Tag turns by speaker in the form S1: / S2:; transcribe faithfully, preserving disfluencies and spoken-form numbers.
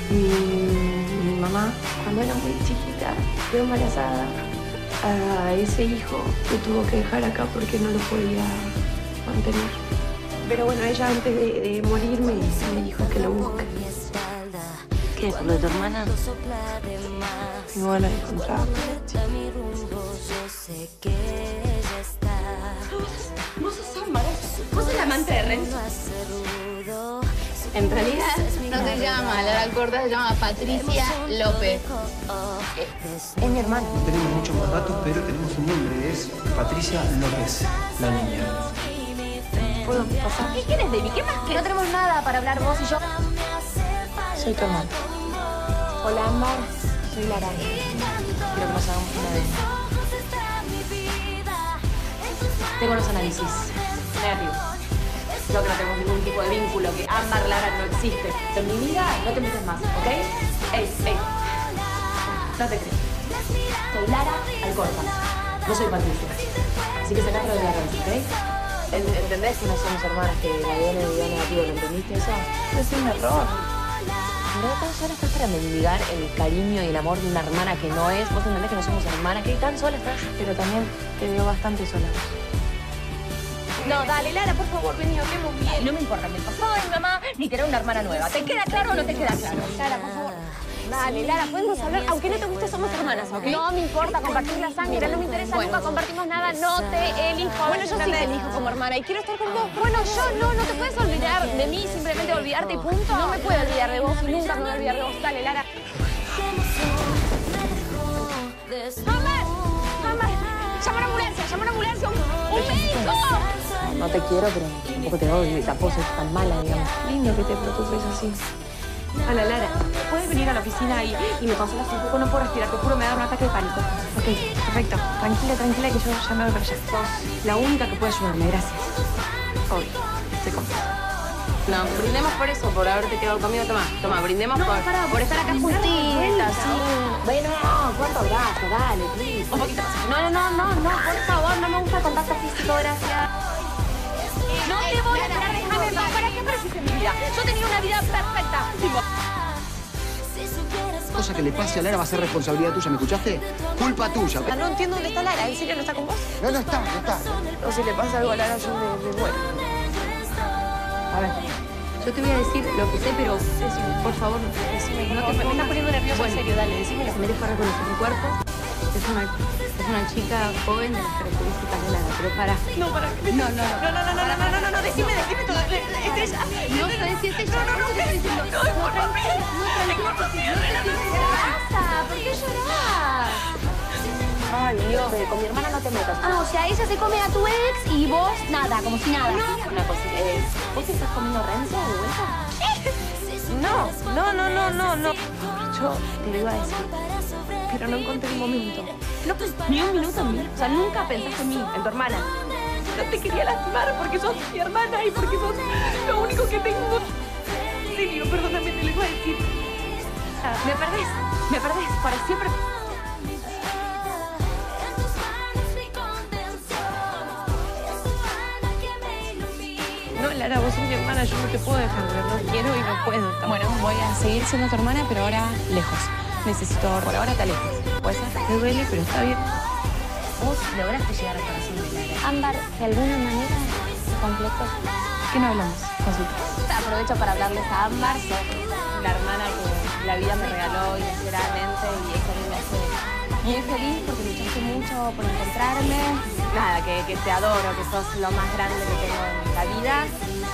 S1: Mi, mi mamá, cuando era muy chiquita, quedó embarazada. A ese hijo lo tuvo que dejar acá porque no lo podía mantener. Pero bueno, ella antes de, de morirme me dijo que lo busque.
S2: ¿Qué? ¿Por lo de tu hermana?
S1: No la encontraba.
S3: Vos sos Ámbar. Vos sos la amante de Renzo. En realidad
S4: no se llama Lara Corta, se llama Patricia López.
S3: es mi hermana.
S5: No tenemos muchos más datos, pero tenemos un nombre. Es Patricia López, la niña.
S1: ¿Puedo pasar?
S3: ¿Qué quieres de mí? ¿Qué más que no tenemos nada para hablar vos y yo?
S1: Soy tu hermana.
S3: Hola, Ámbar. Soy Lara. Quiero que nos hagamos una vez. Tengo los análisis negativos. Yo que no tenemos ningún tipo de vínculo, que Ámbar Lara no existe. En mi vida no te metes más, ¿ok? Ey, ey. No te crees. Soy Lara Alcorta. No soy Patricia. Así que sacás lo de la red, ¿ok? ¿Entendés que no somos hermanas, que la D N dio negativo? ¿Lo entendiste eso?
S1: Es un error.
S3: ¿En verdad tan sola estás para mendigar el cariño y el amor de una hermana que no es? ¿Vos entendés que no somos hermanas? ¿Qué tan sola estás?
S1: Pero también te veo bastante sola.
S3: No, dale, Lara, por favor, vení, hablemos bien. No me importa ni el pasado de mi mamá, ni tener una hermana nueva. ¿Te queda claro o no te queda claro? Lara, por favor. Dale, Lara, podemos hablar. Aunque no te guste, somos hermanas, ¿ok? No me importa compartir la sangre, no me interesa, bueno. Nunca compartimos nada, no te elijo. Bueno, yo sí te elijo como hermana y quiero estar con vos. Bueno, yo no, no te puedes olvidar de mí, simplemente olvidarte y punto. No me puedo olvidar de vos y nunca me voy a olvidar de vos. Dale, Lara. ¡Mamá! ¡Mamá! ¡Llama a una ambulancia! ¡Llama a una ambulancia! ¡Un médico! No te quiero, pero tampoco te odio y tampoco soy tan mala, digamos.
S1: Lindo que te preocupes así.
S3: Hola, Lara. ¿Puedes venir a la oficina y, y me consolas un poco? No puedo respirar, te juro, me da un ataque de pánico.
S1: Ok, perfecto. Tranquila, tranquila, que yo ya me voy para allá.
S3: Sos la única que puede ayudarme, gracias.
S1: Obvio, estoy confiada.
S3: No, brindemos por eso, por haberte quedado conmigo. Toma, toma, brindemos
S1: no,
S3: por,
S1: para,
S3: por estar acá juntitas, sí.
S1: Bueno, cuánto abrazo, dale, please.
S3: Un poquito más. No, no, no, no, no, por favor, no me gusta el contacto físico, gracias. No te voy a esperar, déjame en paz. ¿Para qué apareciste en mi vida? Yo tenía una vida perfecta. Tipo.
S5: Cosa que le pase a Lara va a ser responsabilidad tuya, ¿me escuchaste? Culpa tuya.
S1: No entiendo dónde está Lara. ¿En serio no está con vos?
S5: No, no está, no está.
S1: O si le pasa algo a Lara, yo me, me muero.
S3: A ver, yo te voy a decir lo que sé, pero decime, por favor, decime. No te, me estás poniendo nerviosa, en serio, dale, decime. Me dejo reconocer mi cuerpo. Es una, es una chica joven de las características de Lara, pero para.
S1: No, para qué.
S3: No, no, no.
S1: No, no, no, no, no, no, no, no, decime, decime todo. Es ella.
S3: No sé si es ella.
S1: No, no, no,
S3: te estoy diciendo.
S1: no, es por mí.
S3: ¿Qué pasa? ¿Por qué llorás?
S1: Ay, Dios, con mi hermana no te metas.
S3: Ah, o sea, ella se come a tu ex y vos nada, como si nada. Una cosita. Eh, ¿Vos estás comiendo Renzo de vuelta?
S1: No, no, no, no, no, no. Yo te lo iba a decir, pero no encontré el momento.
S3: No, pues, ni un minuto en mí. O sea, nunca pensaste en mí, en tu hermana.
S1: No te quería lastimar porque sos mi hermana y porque sos lo único que tengo. Silvio, perdóname, te lo iba a decir.
S3: Me perdés, me perdés para siempre.
S1: No, Lara, vos sos mi hermana, yo no te puedo dejar ver, no quiero y no puedo. Tampoco.
S4: Bueno, voy a seguir siendo tu hermana, pero ahora lejos. Necesito, por ahora te alejes. ¿Puede ser?
S1: Me duele, pero está bien.
S3: Vos lograste llegar al corazón de Lara.
S2: Ámbar, de alguna manera, completo.
S4: ¿Qué no hablamos? Consulta.
S3: Aprovecho para hablarles a Ámbar. Sos la hermana que la vida me regaló inesperadamente y eso a mí me hace muy feliz porque luchaste mucho por encontrarme. Nada, que, que te adoro, que sos lo más grande que tengo en la vida.